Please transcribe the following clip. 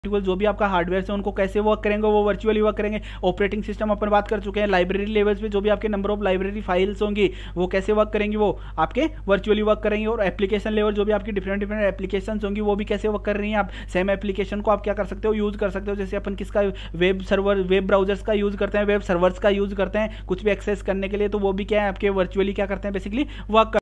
जो भी आपका हार्डवेयर है उनको कैसे वर्क करेंगे, वो वर्चुअली वर्क करेंगे। ऑपरेटिंग सिस्टम अपन बात कर चुके हैं। लाइब्रेरी लेवल्स पे जो भी आपके नंबर ऑफ लाइब्रेरी फाइल्स होंगी वो कैसे वर्क करेंगी, वो आपके वर्चुअली वर्क करेंगे। और एप्लीकेशन लेवल जो भी आपकी डिफरेंट एप्लीकेशन होंगी वो भी कैसे वर्क कर रही हैं। आप सेम एप्लीकेशन को आप क्या कर सकते हो, यूज कर सकते हो। जैसे अपन किसका वेब सर्वर, वेब ब्राउजर्स का यूज करते हैं, वेब सर्वर्स का यूज करते हैं कुछ भी एक्सेस करने के लिए, तो वो भी क्या है आपके वर्चुअली क्या करते हैं, बेसिकली वर्क